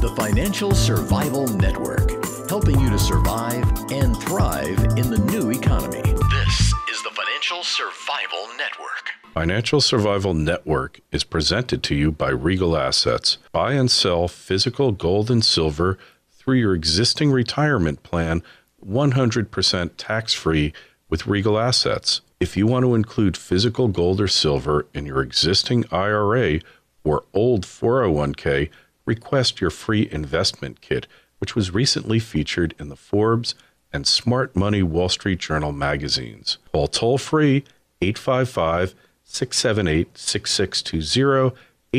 the Financial Survival Network, helping you to survive and thrive in the new economy. This is the Financial Survival Network. Financial Survival Network is presented to you by Regal Assets. Buy and sell physical gold and silver through your existing retirement plan, 100% tax-free with Regal Assets. If you want to include physical gold or silver in your existing IRA or old 401k, request your free investment kit, which was recently featured in the Forbes and Smart Money Wall Street Journal magazines. Call toll-free 855-678-6620,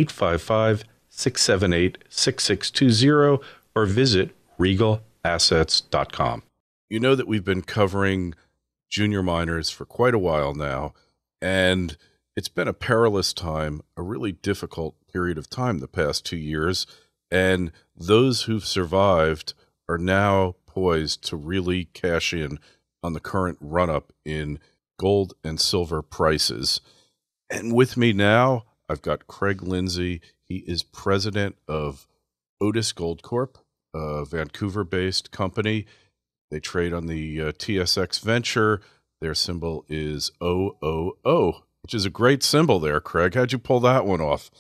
855-678-6620, or visit regalassets.com. You know that we've been covering junior miners for quite a while now, and it's been a perilous time, a really difficult period of time the past 2 years, and those who've survived are now poised to really cash in on the current run-up in gold and silver prices. And with me now, I've got Craig Lindsay. He is president of Otis Gold Corp., a Vancouver-based company. They trade on the TSX Venture. Their symbol is OOO, which is a great symbol there, Craig. How'd you pull that one off?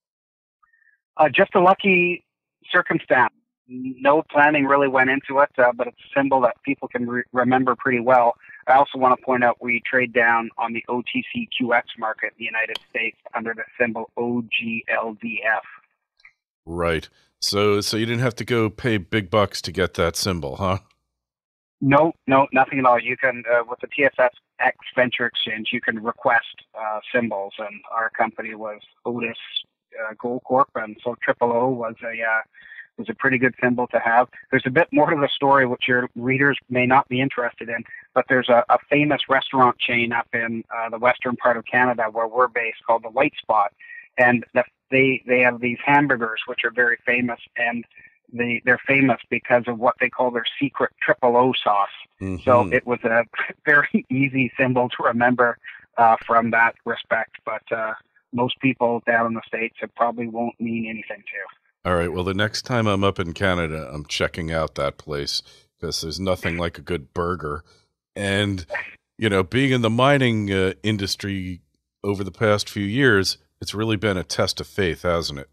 Just a lucky circumstance. No planning really went into it, but it's a symbol that people can remember pretty well. I also want to point out we trade down on the OTCQX market in the United States under the symbol OGLDF. Right. So you didn't have to go pay big bucks to get that symbol, huh? No, nothing at all. You can, with the TSX Venture Exchange, you can request symbols, and our company was Otis Gold Corp, and so OOO was a pretty good symbol to have. There's a bit more to the story which your readers may not be interested in, but there's a famous restaurant chain up in the western part of Canada where we're based called the White Spot, and they have these hamburgers which are very famous, and they're famous because of what they call their secret OOO sauce. Mm-hmm. So it was a very easy symbol to remember from that respect, but most people down in the States, it probably won't mean anything to. All right. Well, the next time I'm up in Canada, I'm checking out that place because there's nothing like a good burger. And, being in the mining industry over the past few years, it's really been a test of faith, hasn't it?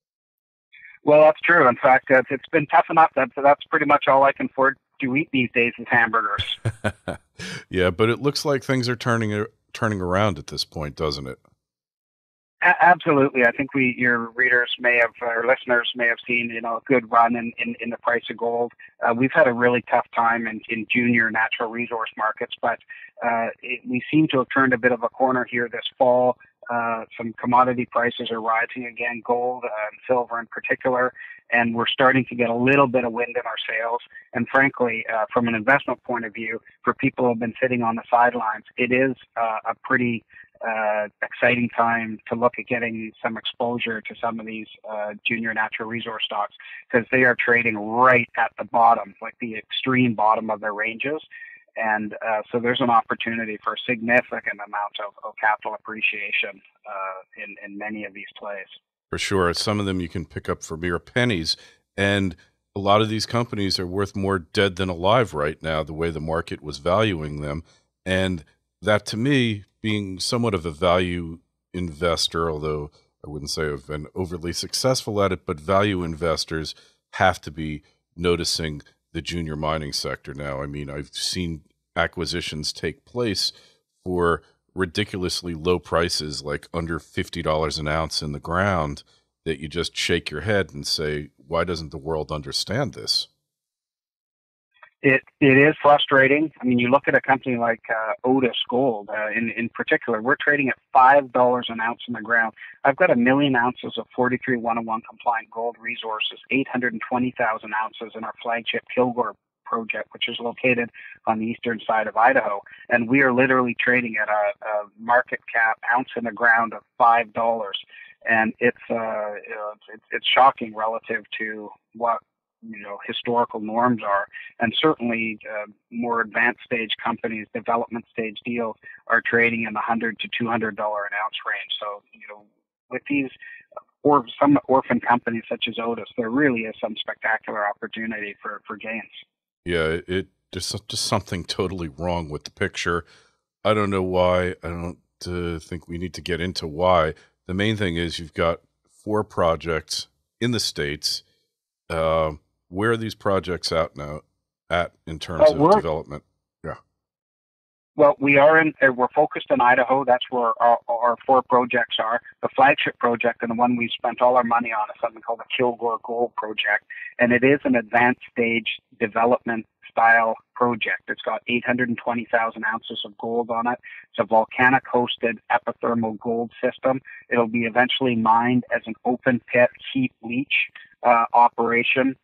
Well, that's true. In fact, it's been tough enough. That's pretty much all I can afford to eat these days is hamburgers. Yeah, but it looks like things are turning around at this point, doesn't it? Absolutely. I think your readers or listeners may have seen, a good run in the price of gold. We've had a really tough time in junior natural resource markets, but we seem to have turned a bit of a corner here this fall. Some commodity prices are rising again, gold and silver in particular, and we're starting to get a little bit of wind in our sails. And frankly, from an investment point of view, for people who have been sitting on the sidelines, it is a pretty exciting time to look at getting some exposure to some of these junior natural resource stocks, because they are trading right at the bottom, like the extreme bottom of their ranges. And so there's an opportunity for a significant amount of capital appreciation in many of these plays. For sure. Some of them you can pick up for mere pennies. And a lot of these companies are worth more dead than alive right now, the way the market was valuing them. And that, to me, being somewhat of a value investor, although I wouldn't say I've been overly successful at it, but value investors have to be noticing the junior mining sector now. I mean, I've seen acquisitions take place for ridiculously low prices, like under $50 an ounce in the ground, that you just shake your head and say, why doesn't the world understand this? It is frustrating. I mean, you look at a company like Otis Gold in particular, we're trading at $5 an ounce in the ground. I've got 1 million ounces of 43-101 compliant gold resources, 820,000 ounces in our flagship Kilgore project, which is located on the eastern side of Idaho. And we are literally trading at a market cap ounce in the ground of $5. And it's shocking relative to what historical norms are, and certainly more advanced stage companies, development stage deals, are trading in the $100 to $200 an ounce range. So with these or some orphan companies such as Otis, there really is some spectacular opportunity for gains. Yeah, there's just something totally wrong with the picture. I don't know why. I don't think we need to get into why. The main thing is you've got 4 projects in the States. Where are these projects at in terms of development? Yeah. Well, we're focused in Idaho. That's where our 4 projects are. The flagship project and the one we've spent all our money on is something called the Kilgore Gold Project. And it is an advanced stage development style project. It's got 820,000 ounces of gold on it. It's a volcanic hosted epithermal gold system. It'll be eventually mined as an open pit heap leach operation.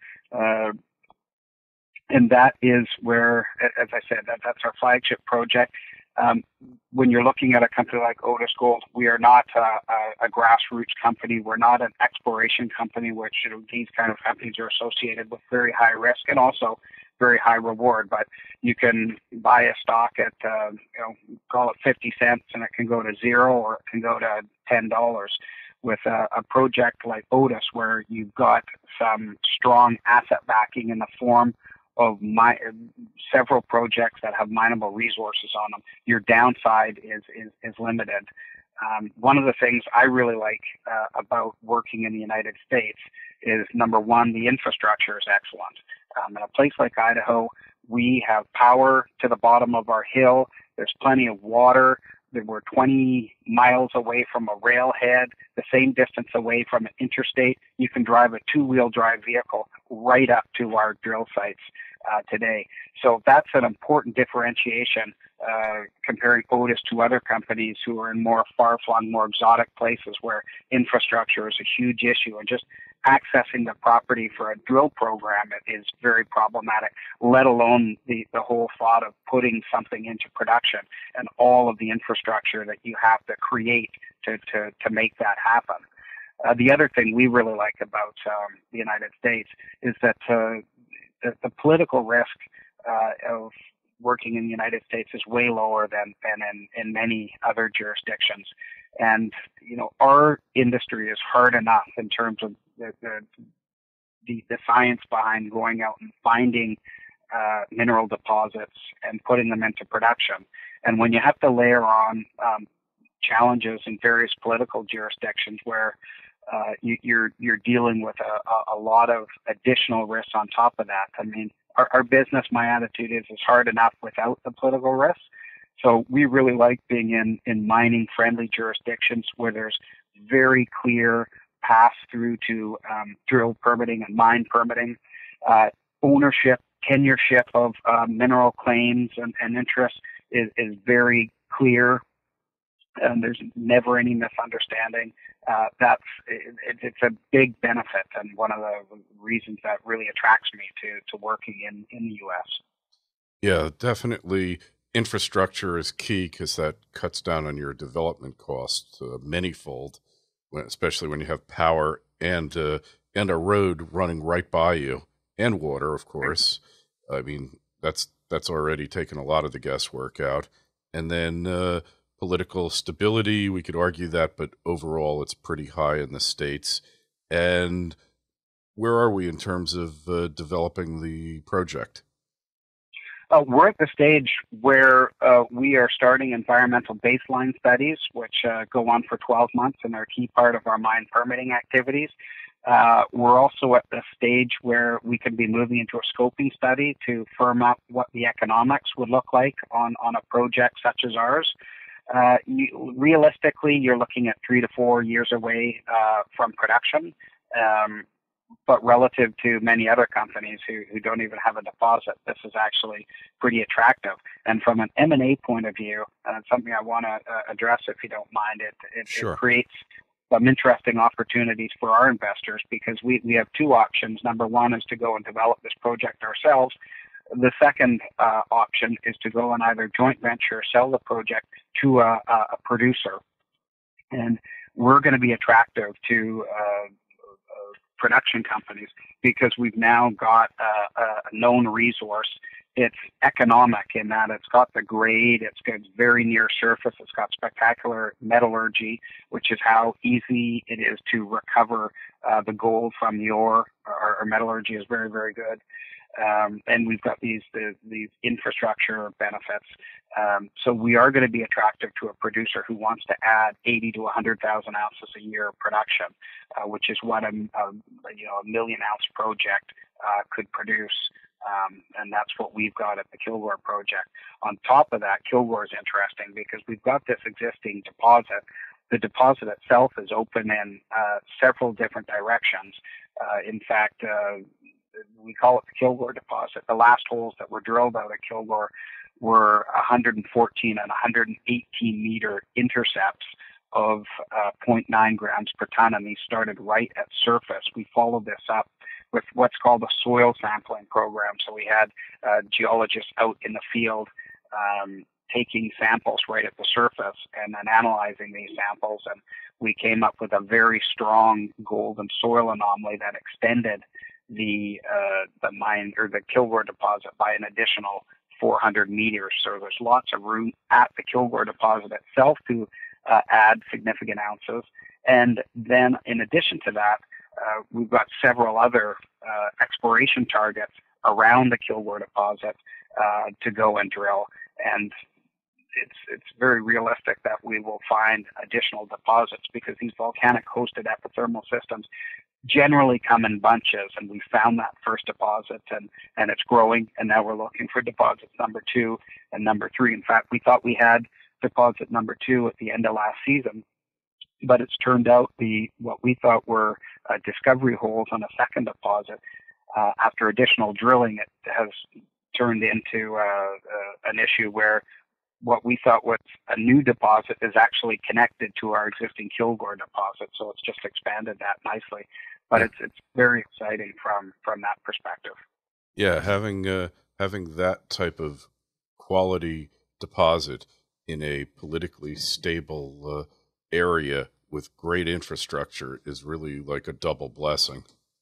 And that is where, as I said, that's our flagship project. When you're looking at a company like Otis Gold, we are not a grassroots company. We're not an exploration company, which these kind of companies are associated with very high risk and also very high reward. But you can buy a stock at, call it 50 cents, and it can go to 0 or it can go to $10. With a project like Otis, where you've got some strong asset backing in the form of several projects that have mineable resources on them, your downside is limited. One of the things I really like about working in the United States is, number one, the infrastructure is excellent. In a place like Idaho, we have power to the bottom of our hill. There's plenty of water. We're 20 miles away from a railhead, the same distance away from an interstate. You can drive a 2-wheel drive vehicle right up to our drill sites today. So that's an important differentiation comparing Otis to other companies who are in more far-flung, more exotic places where infrastructure is a huge issue, and just accessing the property for a drill program is very problematic, let alone the whole thought of putting something into production and all of the infrastructure that you have to create to make that happen. The other thing we really like about the United States is that the political risk of working in the United States is way lower than in many other jurisdictions. And, our industry is hard enough in terms of the science behind going out and finding mineral deposits and putting them into production. And when you have to layer on challenges in various political jurisdictions where you're dealing with a lot of additional risks on top of that. I mean, our business, my attitude is hard enough without the political risks. So we really like being in mining-friendly jurisdictions where there's very clear paths through to drill permitting and mine permitting, ownership, tenureship of mineral claims and interests is very clear. And there's never any misunderstanding. It's a big benefit and one of the reasons that really attracts me to working in the U.S. Yeah, definitely. Infrastructure is key because that cuts down on your development costs manyfold, especially when you have power and a road running right by you, and water, of course. I mean, that's already taken a lot of the guesswork out. And then political stability, we could argue that, but overall it's pretty high in the States. And where are we in terms of developing the project? We're at the stage where we are starting environmental baseline studies, which go on for 12 months and are a key part of our mine permitting activities. We're also at the stage where we could be moving into a scoping study to firm up what the economics would look like on a project such as ours. Realistically, you're looking at 3 to 4 years away from production. But relative to many other companies who don't even have a deposit, this is actually pretty attractive. And from an M&A point of view, and it's something I want to address if you don't mind, Sure. it creates some interesting opportunities for our investors because we have 2 options. Number one is to go and develop this project ourselves. The second option is to go and either joint venture or sell the project to a producer. And we're going to be attractive to production companies because we've now got a known resource it's economic in that it's got the grade, it's very near surface, it's got spectacular metallurgy, which is how easy it is to recover the gold from the ore. Our metallurgy is very, very good. And we've got these infrastructure benefits. So we are going to be attractive to a producer who wants to add 80 to 100,000 ounces a year of production, which is what a million ounce project could produce. And that's what we've got at the Kilgore project. On top of that, Kilgore is interesting because we've got this existing deposit. The deposit itself is open in several different directions. In fact, we call it the Kilgore deposit. The last holes that were drilled out at Kilgore were 114 and 118 meter intercepts of 0.9 grams per ton, and these started right at surface. We followed this up with what's called a soil sampling program. So we had geologists out in the field taking samples right at the surface and then analyzing these samples, and we came up with a very strong gold and soil anomaly that extended the mine or the Kilgore deposit by an additional 400 meters. So there's lots of room at the Kilgore deposit itself to add significant ounces. And then in addition to that, we've got several other exploration targets around the Kilgore deposit to go and drill. And it's very realistic that we will find additional deposits because these volcanic hosted epithermal systems generally come in bunches, and we found that first deposit and it's growing, and now we're looking for deposits number 2 and number 3. In fact, we thought we had deposit number 2 at the end of last season, but it's turned out what we thought were discovery holes on a second deposit. After additional drilling, it has turned into an issue where what we thought was a new deposit is actually connected to our existing Kilgore deposit, so it's just expanded that nicely. But it's very exciting from that perspective. Yeah, having that type of quality deposit in a politically stable area with great infrastructure is really like a double blessing.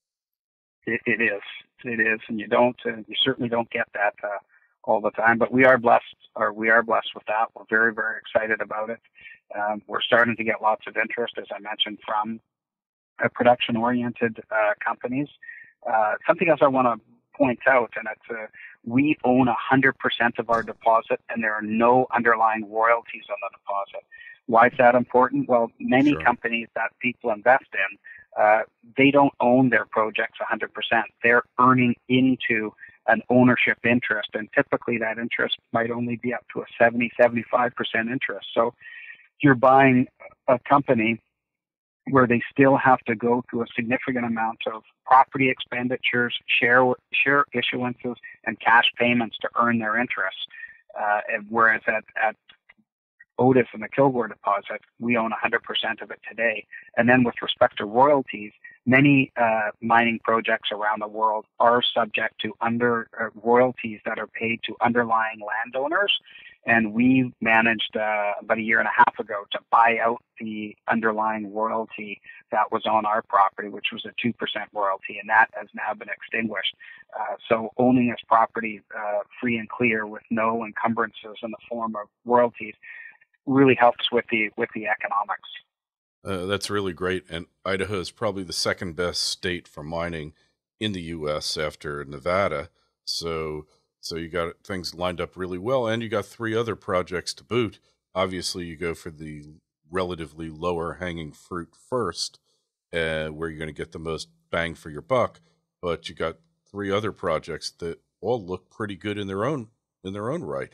It is, and you certainly don't get that all the time. But we are blessed with that. We're very, very excited about it. We're starting to get lots of interest, as I mentioned, from production-oriented companies. Something else I want to point out, and it's we own 100% of our deposit, and there are no underlying royalties on the deposit. Why is that important? Well, many companies that people invest in, they don't own their projects 100%. They're earning into an ownership interest, and typically that interest might only be up to a 70-75% interest. So you're buying a company where they still have to go through a significant amount of property expenditures, share issuances, and cash payments to earn their interest. Whereas at Otis and the Kilgore deposit, we own 100% of it today. And then with respect to royalties, many mining projects around the world are subject to royalties that are paid to underlying landowners. And we managed about a year and a half ago to buy out the underlying royalty that was on our property, which was a 2% royalty, and that has now been extinguished. So owning this property free and clear with no encumbrances in the form of royalties really helps with the economics. That's really great. And Idaho is probably the second best state for mining in the U.S. after Nevada. So you got things lined up really well, and you got 3 other projects to boot. Obviously, you go for the relatively lower hanging fruit first, where you're going to get the most bang for your buck. But you got 3 other projects that all look pretty good in their own right.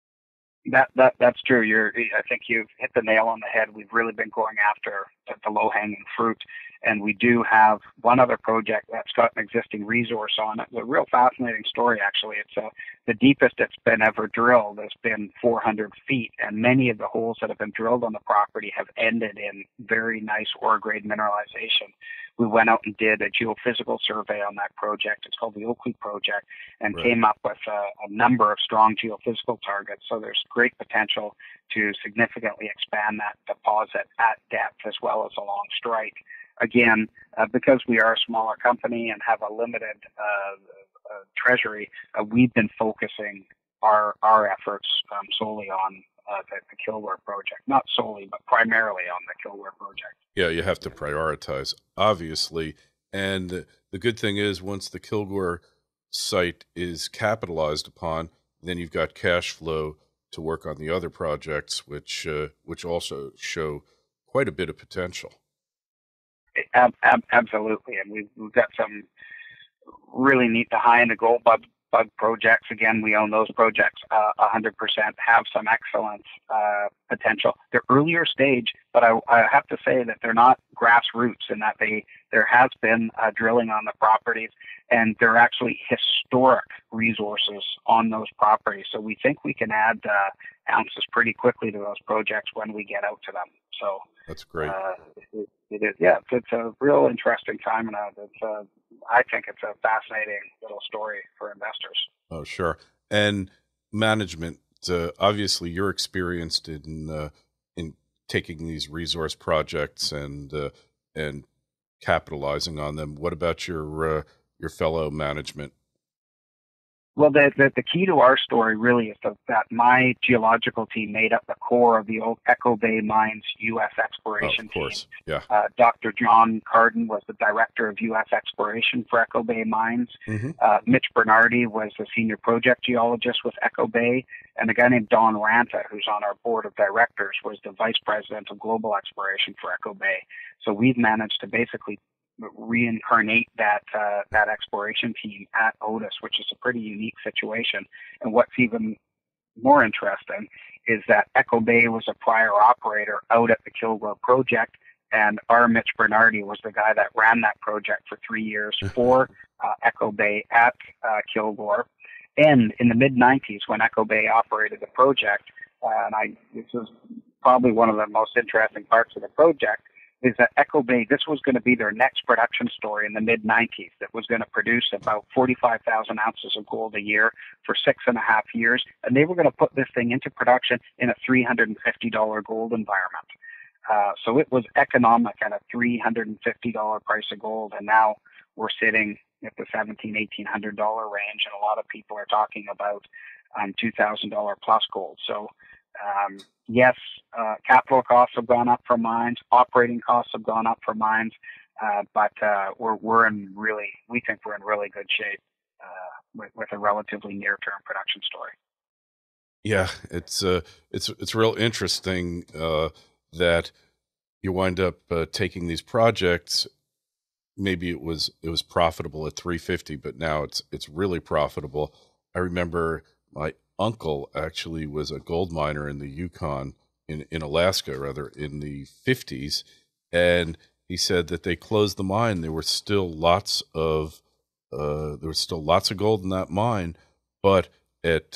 That's true. I think you've hit the nail on the head. We've really been going after the low-hanging fruit, and we do have one other project that's got an existing resource on it. It's a real fascinating story, actually. It's the deepest it's been ever drilled has been 400 feet, and many of the holes that have been drilled on the property have ended in very nice ore-grade mineralization. We went out and did a geophysical survey on that project. It's called the Oakley Project, and came up with a number of strong geophysical targets. So there's great potential to significantly expand that deposit at depth as well as along strike. Again, because we are a smaller company and have a limited treasury, we've been focusing our efforts solely on the Kilgore project. Not solely, but primarily on the Kilgore project. Yeah, you have to prioritize, obviously. And the good thing is, once the Kilgore site is capitalized upon, then you've got cash flow to work on the other projects, which also show quite a bit of potential. Absolutely, and we've got some really neat, the high and the gold bug projects. Again, we own those projects 100%, have some excellent potential. They're earlier stage, but I have to say that they're not grassroots in that there has been drilling on the properties, and they're actually historic resources on those properties. So we think we can add ounces pretty quickly to those projects when we get out to them. So that's great. It is, yeah. It's a real interesting time, and I think it's a fascinating little story for investors. Oh, sure. And management, obviously, you're experienced in taking these resource projects and capitalizing on them. What about your fellow management? Well, the key to our story really is that my geological team made up the core of the old Echo Bay Mines U.S. exploration team. Yeah. Dr. John Carden was the director of U.S. exploration for Echo Bay Mines. Mm-hmm. Mitch Bernardi was the senior project geologist with Echo Bay. And a guy named Don Ranta, who's on our board of directors, was the vice president of global exploration for Echo Bay. So we've managed to basically reincarnate that exploration team at Otis, which is a pretty unique situation. And what's even more interesting is that Echo Bay was a prior operator out at the Kilgore project, and our Mitch Bernardi was the guy that ran that project for 3 years for Echo Bay at Kilgore. And in the mid-90s, when Echo Bay operated the project, this is probably one of the most interesting parts of the project, is that Echo Bay, this was going to be their next production story in the mid-90s that was going to produce about 45,000 ounces of gold a year for 6.5 years. And they were going to put this thing into production in a $350 gold environment. So it was economic at a $350 price of gold. And now we're sitting at the $1,700, $1,800 range. And a lot of people are talking about $2,000 plus gold. So yes, capital costs have gone up for mines, operating costs have gone up for mines, but we think we're in really good shape with a relatively near-term production story. Yeah, it's real interesting that you wind up taking these projects. Maybe it was profitable at 350, but now it's really profitable. I remember my uncle actually was a gold miner in the Yukon, in Alaska rather, in the 50s, and he said that they closed the mine. There were still lots of gold in that mine, but at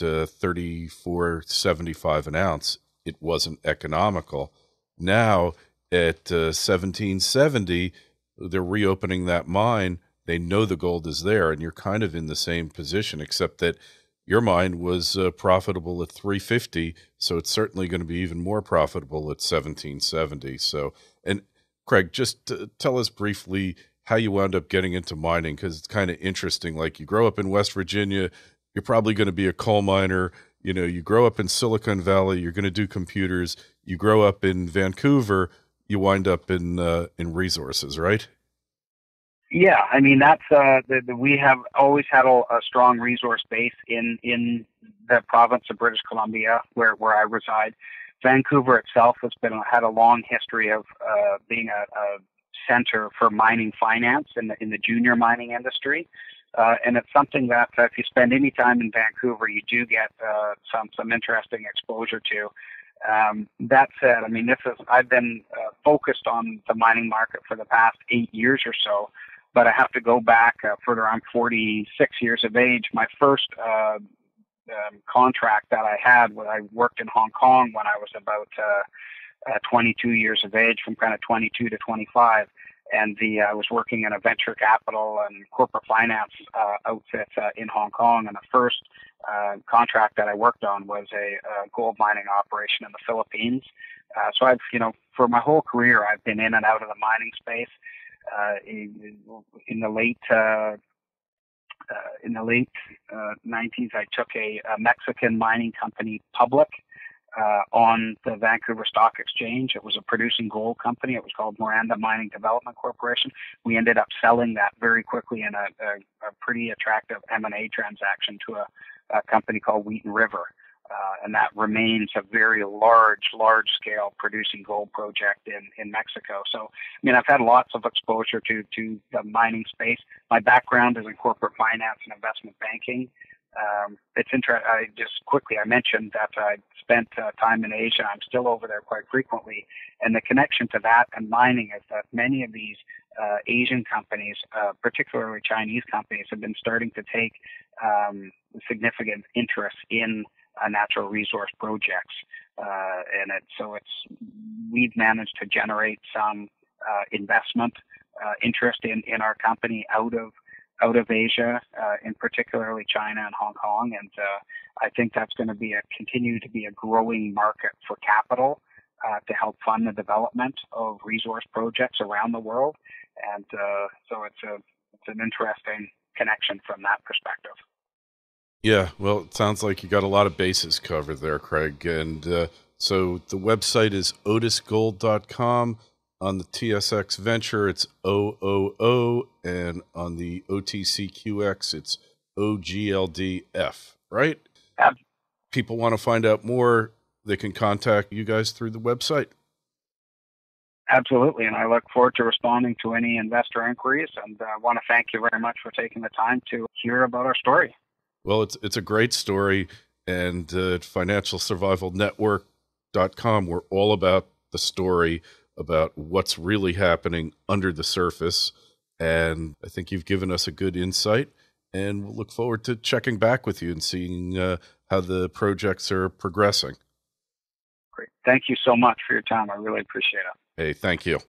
$34.75 an ounce, it wasn't economical. Now at $17.70, they're reopening that mine. They know the gold is there, and you're kind of in the same position, except that your mine was profitable at $350, so it's certainly going to be even more profitable at $17.70. So, and Craig, just tell us briefly how you wound up getting into mining, because it's kind of interesting. Like, you grow up in West Virginia, you're probably going to be a coal miner. You know, you grow up in Silicon Valley, you're going to do computers. You grow up in Vancouver, you wind up in resources, right? Yeah, I mean, that's we have always had a strong resource base in the province of British Columbia, where I reside. Vancouver itself had a long history of being a center for mining finance in the junior mining industry, and it's something that if you spend any time in Vancouver, you do get some interesting exposure to. That said, I mean, I've been focused on the mining market for the past 8 years or so. But I have to go back further. I'm 46 years of age. My first contract that I had when I worked in Hong Kong when I was about 22 years of age, from kind of 22 to 25. And I was working in a venture capital and corporate finance outfit in Hong Kong. And the first contract that I worked on was a gold mining operation in the Philippines. So for my whole career, I've been in and out of the mining space. In the late in the late 90s, I took a Mexican mining company public on the Vancouver Stock Exchange. It was a producing gold company. It was called Miranda Mining Development Corporation. We ended up selling that very quickly in a pretty attractive M&A transaction to a company called Wheaton River. And that remains a very large-scale producing gold project in Mexico. So, I mean, I've had lots of exposure to the mining space. My background is in corporate finance and investment banking. It's interesting. I mentioned that I spent time in Asia. I'm still over there quite frequently. And the connection to that and mining is that many of these Asian companies, particularly Chinese companies, have been starting to take significant interest in natural resource projects. We've managed to generate some investment interest in our company out of Asia, in particularly China and Hong Kong, and I think that's going to continue to be a growing market for capital to help fund the development of resource projects around the world, and so it's an interesting connection from that perspective. Yeah, well, it sounds like you got a lot of bases covered there, Craig, and so the website is otisgold.com. On the TSX Venture, it's OOO, and on the OTCQX, it's OGLDF, right? Yep. People want to find out more, they can contact you guys through the website. Absolutely, and I look forward to responding to any investor inquiries, and I want to thank you very much for taking the time to hear about our story. Well, it's a great story, and at financialsurvivalnetwork.com, we're all about the story, about what's really happening under the surface, and I think you've given us a good insight, and we'll look forward to checking back with you and seeing how the projects are progressing. Great. Thank you so much for your time. I really appreciate it. Hey, thank you.